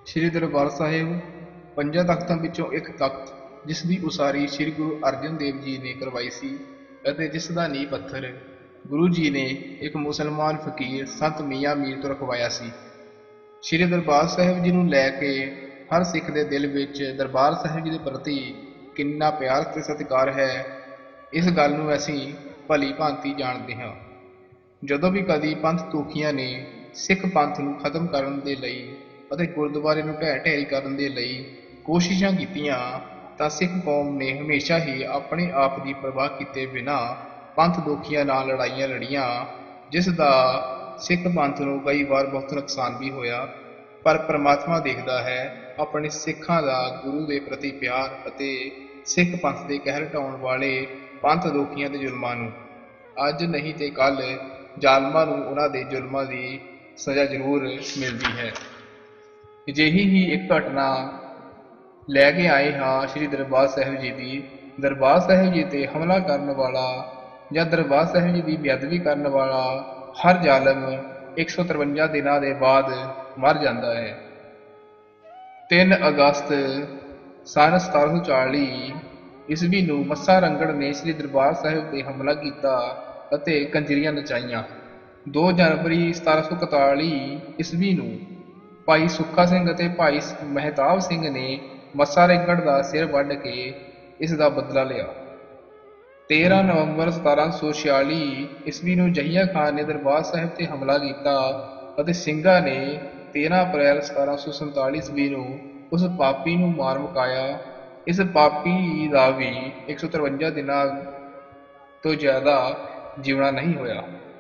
ਸ੍ਰੀ ਦਰਬਾਰ ਸਾਹਿਬ ਪੰਜਾਂ ਤਖ਼ਤਾਂ ਵਿੱਚੋਂ ਇੱਕ ਤਖ਼ਤ ਜਿਸ ਦੀ ਉਸਾਰੀ ਸ੍ਰੀ ਗੁਰੂ ਅਰਜਨ ਦੇਵ ਜੀ ਨੇ ਕਰਵਾਈ ਸੀ ਅਤੇ ਜਿਸ ਦਾ ਨੀਂਹ ਪੱਥਰ ਗੁਰੂ ਜੀ ਨੇ ਇੱਕ ਮੁਸਲਮਾਨ ਫਕੀਰ ਸੰਤ ਮੀਆਂ ਮੀਰ ਤੋਂ ਰਖਵਾਇਆ ਸੀ। ਸ੍ਰੀ ਦਰਬਾਰ ਸਾਹਿਬ ਜੀ ਨੂੰ ਲੈ ਕੇ ਹਰ ਸਿੱਖ ਦੇ ਦਿਲ ਵਿੱਚ ਦਰਬਾਰ ਸਾਹਿਬ ਜੀ ਦੇ ਪ੍ਰਤੀ ਕਿੰਨਾ ਪਿਆਰ ਤੇ ਸਤਿਕਾਰ ਹੈ, ਇਸ ਗੱਲ ਨੂੰ ਅਸੀਂ ਭਲੀ ਭਾਂਤੀ ਜਾਣਦੇ ਹਾਂ। ਜਦੋਂ ਵੀ ਕਦੀ ਪੰਥ ਤੂਖੀਆਂ ਨੇ ਸਿੱਖ ਪੰਥ ਨੂੰ ਖਤਮ ਕਰਨ ਦੇ ਲਈ ਅਤੇ ਗੁਰਦੁਆਰੇ ਨੂੰ ਢਹਿ ਢੇਰੀ ਕਰਨ ਦੇ ਲਈ ਕੋਸ਼ਿਸ਼ਾਂ ਕੀਤੀਆਂ ਤਾਂ ਸਿੱਖ ਕੌਮ ਨੇ ਹਮੇਸ਼ਾ ਹੀ ਆਪਣੇ ਆਪ ਦੀ ਪਰਵਾਹ ਕੀਤੇ ਬਿਨਾਂ ਪੰਥ ਦੋਖੀਆਂ ਨਾਲ ਲੜਾਈਆਂ ਲੜੀਆਂ, ਜਿਸ ਦਾ ਸਿੱਖ ਪੰਥ ਨੂੰ ਕਈ ਵਾਰ ਬਹੁਤ ਨੁਕਸਾਨ ਵੀ ਹੋਇਆ। ਪਰ ਪਰਮਾਤਮਾ ਦੇਖਦਾ ਹੈ ਆਪਣੇ ਸਿੱਖਾਂ ਦਾ ਗੁਰੂ ਦੇ ਪ੍ਰਤੀ ਪਿਆਰ ਅਤੇ ਸਿੱਖ ਪੰਥ ਦੇ ਕਹਿਰ ਢਾਉਣ ਵਾਲੇ ਪੰਥ ਦੋਖੀਆਂ ਦੇ ਜ਼ੁਲਮਾਂ ਨੂੰ। ਅੱਜ ਨਹੀਂ ਤੇ ਕੱਲ੍ਹ ਜ਼ਾਲਮਾਂ ਨੂੰ ਉਹਨਾਂ ਦੇ ਜ਼ੁਲਮਾਂ ਦੀ ਸਜ਼ਾ ਜ਼ਰੂਰ ਮਿਲਦੀ ਹੈ। ਅਜਿਹੀ ਹੀ ਇੱਕ ਘਟਨਾ ਲੈ ਕੇ ਆਏ ਹਾਂ ਸ੍ਰੀ ਦਰਬਾਰ ਸਾਹਿਬ ਜੀ ਦੀ। ਦਰਬਾਰ ਸਾਹਿਬ ਜੀ ਤੇ ਹਮਲਾ ਕਰਨ ਵਾਲਾ ਜਾਂ ਦਰਬਾਰ ਸਾਹਿਬ ਜੀ ਦੀ ਬੇਅਦਬੀ ਕਰਨ ਵਾਲਾ ਹਰ ਜ਼ਾਲਮ 153 ਦਿਨਾਂ ਦੇ ਬਾਅਦ ਮਰ ਜਾਂਦਾ ਹੈ। 3 ਅਗਸਤ ਸੰਨ 1740 ਈਸਵੀ ਨੂੰ ਮੱਸਾ ਰੰਗੜ ਨੇ ਸ੍ਰੀ ਦਰਬਾਰ ਸਾਹਿਬ ਤੇ ਹਮਲਾ ਕੀਤਾ ਅਤੇ ਕੰਜਰੀਆਂ ਨਚਾਈਆਂ। 2 ਜਨਵਰੀ 1741 ਈਸਵੀ ਨੂੰ ਭਾਈ ਸੁੱਖਾ ਸਿੰਘ ਅਤੇ ਭਾਈ ਮਹਿਤਾਬ ਸਿੰਘ ਨੇ ਮੱਸਾ ਰੰਗੜ ਦਾ ਸਿਰ ਵੱਢ ਕੇ ਇਸ ਦਾ ਬਦਲਾ ਲਿਆ। 13 ਨਵੰਬਰ 1746 ਈਸਵੀ ਨੂੰ ਜਹੀਆ ਖਾਨ ਨੇ ਦਰਬਾਰ ਸਾਹਿਬ ਤੇ ਹਮਲਾ ਕੀਤਾ ਅਤੇ ਸਿੰਘਾਂ ਨੇ 13 ਅਪ੍ਰੈਲ 1747 ਈਸਵੀ ਨੂੰ ਉਸ ਪਾਪੀ ਨੂੰ ਮਾਰ ਮੁਕਾਇਆ। ਇਸ ਪਾਪੀ ਦਾ ਵੀ 153 ਦਿਨਾਂ ਤੋਂ ਜ਼ਿਆਦਾ ਜਿਉਣਾ ਨਹੀਂ ਹੋਇਆ।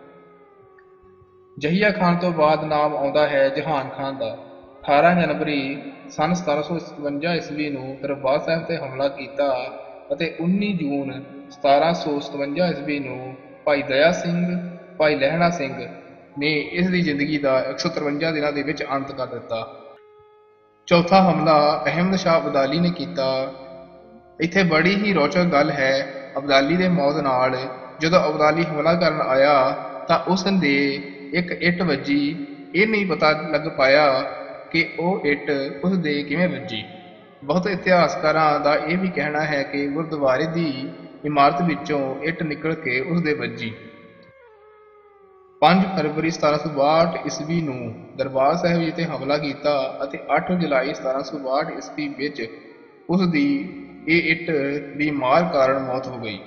ਜਹੀਆ ਖਾਨ ਤੋਂ ਬਾਅਦ ਨਾਮ ਆਉਂਦਾ ਹੈ ਜਹਾਨ ਖਾਨ ਦਾ। 18 ਜਨਵਰੀ ਸੰਨ 1757 ਈਸਵੀ ਨੂੰ ਦਰਬਾਰ ਸਾਹਿਬ ਤੇ ਹਮਲਾ ਕੀਤਾ ਅਤੇ 19 ਜੂਨ 1757 ਈਸਵੀ ਨੂੰ ਭਾਈ ਦਇਆ ਸਿੰਘ, ਭਾਈ ਲਹਿਣਾ ਸਿੰਘ ਨੇ ਇਸ ਦੀ ਜ਼ਿੰਦਗੀ ਦਾ 153 ਦਿਨਾਂ ਦੇ ਵਿੱਚ ਅੰਤ ਕਰ ਦਿੱਤਾ। ਚੌਥਾ ਹਮਲਾ ਅਹਿਮਦ ਸ਼ਾਹ ਅਬਦਾਲੀ ਨੇ ਕੀਤਾ। ਇੱਥੇ ਬੜੀ ਹੀ ਰੌਚਕ ਗੱਲ ਹੈ, ਅਬਦਾਲੀ ਦੇ ਮੌਤ ਨਾਲ ਜਦੋਂ ਅਬਦਾਲੀ ਹਮਲਾ ਕਰਨ ਆਇਆ ਤਾਂ ਉਸ ਦੇ ਇੱਕ ਇੱਟ ਵੱਜੀ। ਇਹ ਨਹੀਂ ਪਤਾ ਲੱਗ ਪਾਇਆ ਕਿ ਉਹ ਇੱਟ ਉਸ ਦੇ ਕਿਵੇਂ ਵੱਜੀ। ਬਹੁਤ ਇਤਿਹਾਸਕਾਰਾਂ ਦਾ ਇਹ ਵੀ ਕਹਿਣਾ ਹੈ ਕਿ ਗੁਰਦੁਆਰੇ ਦੀ ਇਮਾਰਤ ਵਿੱਚੋਂ ਇੱਟ ਨਿਕਲ ਕੇ ਉਸ ਦੇ ਵੱਜੀ। 5 ਫਰਵਰੀ 1762 ਈਸਵੀ ਨੂੰ ਦਰਬਾਰ ਸਾਹਿਬ ਜੀ ਤੇ ਹਮਲਾ ਕੀਤਾ ਅਤੇ 8 ਜੁਲਾਈ 1762 ਈਸਵੀ ਵਿੱਚ ਉਸ ਦੀ ਇਹ ਇੱਟ ਦੀ ਮਾਰ ਕਾਰਨ ਮੌਤ ਹੋ ਗਈ।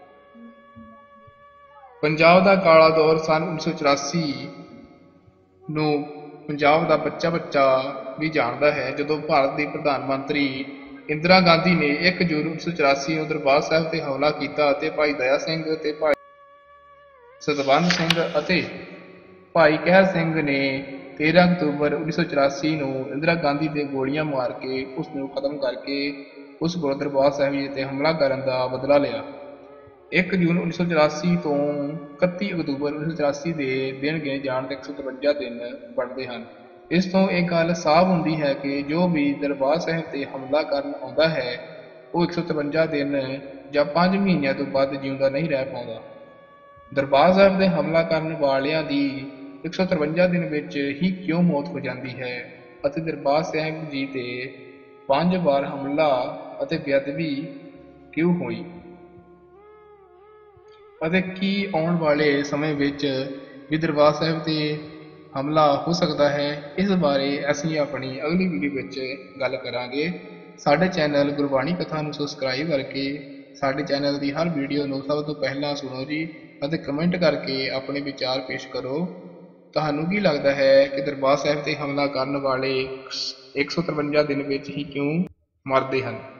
ਪੰਜਾਬ ਦਾ ਕਾਲਾ ਦੌਰ ਸੰਨ 1984 ਨੂੰ ਪੰਜਾਬ ਦਾ ਬੱਚਾ ਵੀ ਜਾਣਦਾ ਹੈ, ਜਦੋਂ ਭਾਰਤ ਦੀ ਪ੍ਰਧਾਨ ਮੰਤਰੀ ਇੰਦਰਾ ਗਾਂਧੀ ਨੇ 1 ਜੂਨ 1984 ਨੂੰ ਦਰਬਾਰ ਸਾਹਿਬ ਤੇ ਹਮਲਾ ਕੀਤਾ ਅਤੇ ਭਾਈ ਦਇਆ ਸਿੰਘ ਅਤੇ ਭਾਈ ਸਤਵੰਤ ਸਿੰਘ ਅਤੇ ਭਾਈ ਕਹਿਰ ਸਿੰਘ ਨੇ 13 ਅਕਤੂਬਰ 1984 ਨੂੰ ਇੰਦਰਾ ਗਾਂਧੀ ਦੇ ਗੋਲੀਆਂ ਮਾਰ ਕੇ ਉਸ ਨੂੰ ਖਤਮ ਕਰਕੇ ਉਸ ਕੋਲ ਦਰਬਾਰ ਸਾਹਿਬ ਜੀ ਤੇ ਹਮਲਾ ਕਰਨ ਦਾ ਬਦਲਾ ਲਿਆ। 1 ਜੂਨ 1984 ਤੋਂ 31 ਅਕਤੂਬਰ 1984 ਦੇ ਦਿਨ ਗਿਣੇ ਜਾਣ ਤੇ 153 ਦਿਨ ਬਣਦੇ ਹਨ। ਇਸ ਤੋਂ ਇਹ ਗੱਲ ਸਾਫ਼ ਹੁੰਦੀ ਹੈ ਕਿ ਜੋ ਵੀ ਦਰਬਾਰ ਸਾਹਿਬ ਤੇ ਹਮਲਾ ਕਰਨ ਆਉਂਦਾ ਹੈ ਉਹ 153 ਦਿਨ ਜਾਂ 5 ਮਹੀਨਿਆਂ ਤੋਂ ਵੱਧ ਜਿਉਂਦਾ ਨਹੀਂ ਰਹਿ ਪਾਉਂਦਾ। ਦਰਬਾਰ ਸਾਹਿਬ ਤੇ ਹਮਲਾ ਕਰਨ ਵਾਲਿਆਂ ਦੀ 153 ਦਿਨ ਵਿੱਚ ਹੀ ਕਿਉਂ ਮੌਤ ਹੋ ਜਾਂਦੀ ਹੈ ਅਤੇ ਦਰਬਾਰ ਸਾਹਿਬ ਜੀ ਤੇ 5 ਵਾਰ ਹਮਲਾ ਅਤੇ ਬੇਅਦਬੀ ਕਿਉਂ ਹੋਈ ਅਤੇ ਕੀ ਆਉਣ ਵਾਲੇ ਸਮੇਂ ਵਿੱਚ ਵੀ ਦਰਬਾਰ ਸਾਹਿਬ ਤੇ ਹਮਲਾ ਹੋ ਸਕਦਾ ਹੈ, ਇਸ ਬਾਰੇ ਅਸੀਂ ਆਪਣੀ ਅਗਲੀ ਵੀਡੀਓ ਵਿੱਚ ਗੱਲ ਕਰਾਂਗੇ। ਸਾਡੇ ਚੈਨਲ ਗੁਰਬਾਣੀ ਕਥਾ ਨੂੰ ਸਬਸਕ੍ਰਾਈਬ ਕਰਕੇ ਸਾਡੇ ਚੈਨਲ ਦੀ ਹਰ ਵੀਡੀਓ ਨੂੰ ਸਭ ਤੋਂ ਪਹਿਲਾਂ ਸੁਣੋ ਜੀ ਅਤੇ ਕਮੈਂਟ ਕਰਕੇ ਆਪਣੇ ਵਿਚਾਰ ਪੇਸ਼ ਕਰੋ। ਤੁਹਾਨੂੰ ਕੀ ਲੱਗਦਾ ਹੈ ਕਿ ਦਰਬਾਰ ਸਾਹਿਬ ਤੇ ਹਮਲਾ ਕਰਨ ਵਾਲੇ 153 ਦਿਨ ਵਿੱਚ ਹੀ ਕਿਉਂ ਮਰਦੇ ਹਨ?